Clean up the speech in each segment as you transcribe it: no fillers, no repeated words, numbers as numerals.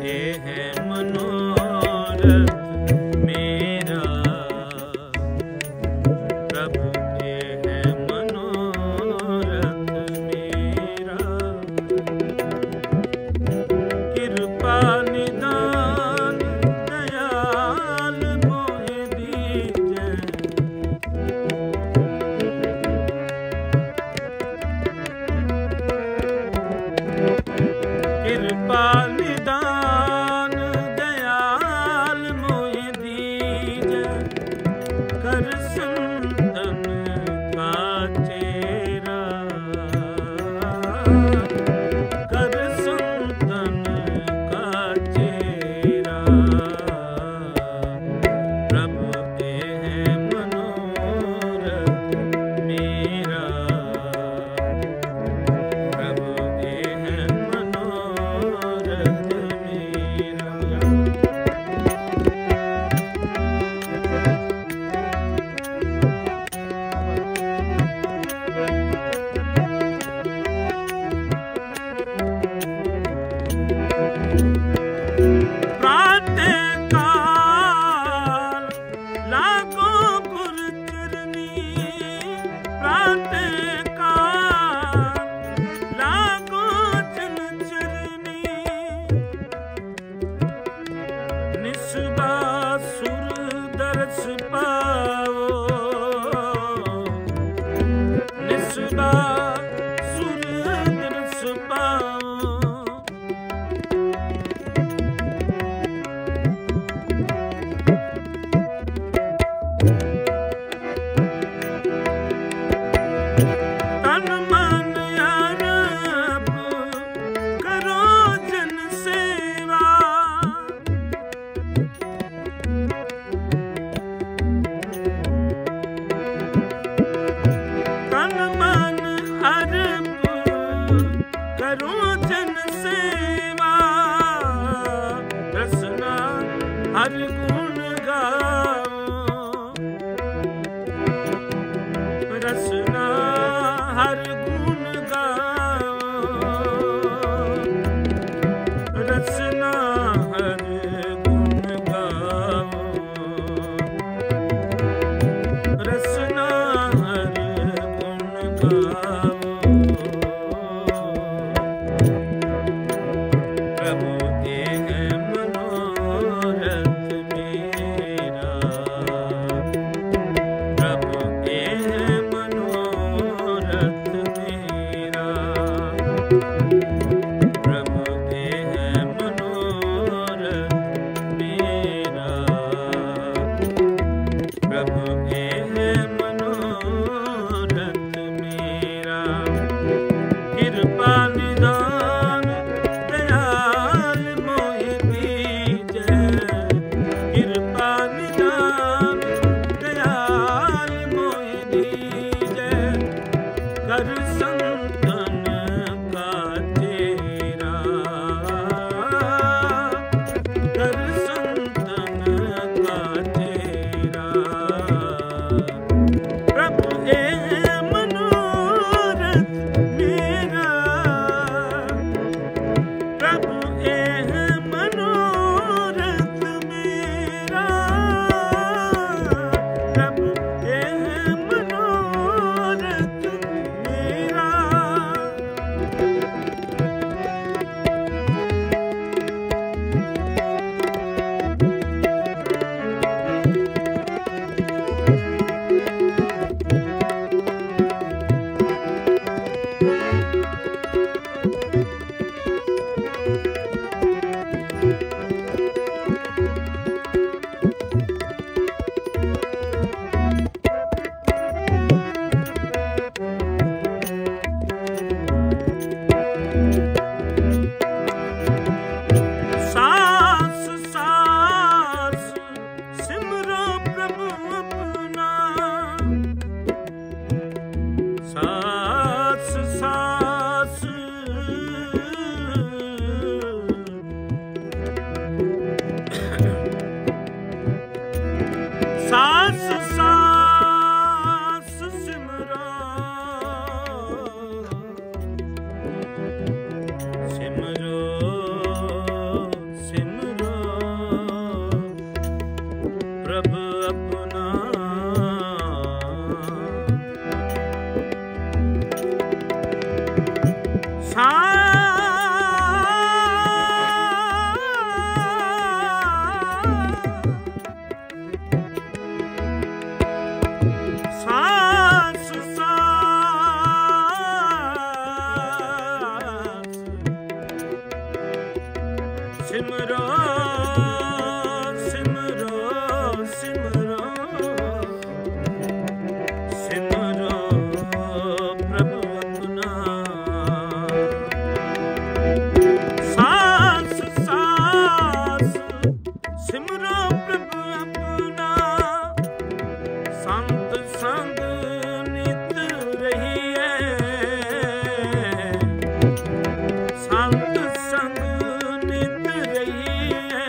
ये है मनोरथ मेरा, प्रभु ये है मनोरथ मेरा। कृपा निदान दयाल मोहि दीजै, कृपा निदान दयाल मोहि दीजै, कर संतन का चेरा, कर संतन का चेरा। प्रभु ये है मनोरथ मेरा, प्रभु ये है मनोरथ मेरा। प्रातः काल लागो गुर चरनी, प्रातः काल लागो जन चरनी। निस्बा सुर दर्श पाओ, निस्बा सुर दर्श पाओ। सिमरो सिमरो सिमरो सिमरो प्रभु अपना सांस सांस सिमरो प्रभु अपना संत संग नित रहिए संत संग नित रहिए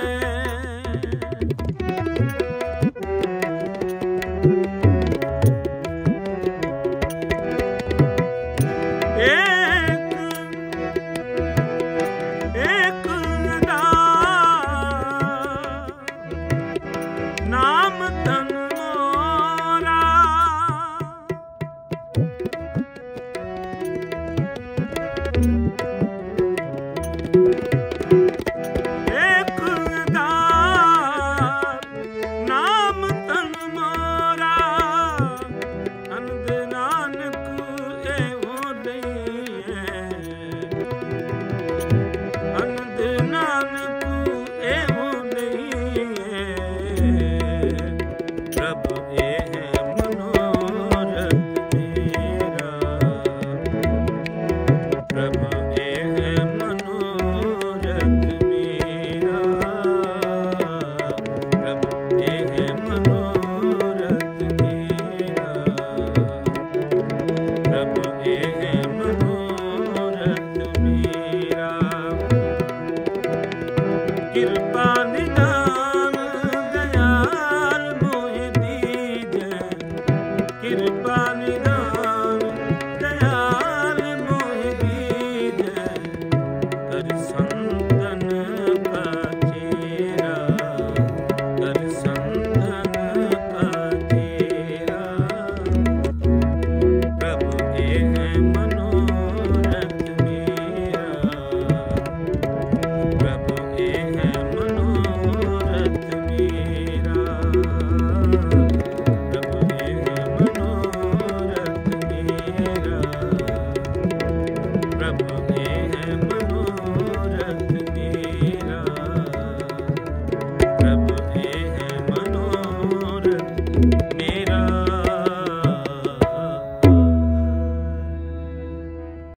एक एक नाम तन मोरा एक नाम तन मोरा अनंद नानक एवो लइए अनंद नानक एवो लइए प्रभु एह मनोरथ मेरा प्रभु एह मनोरथ मेरा प्रभु एह मनोरथ मेरा प्रभु एह मनोरथ मेरा कृपा निधि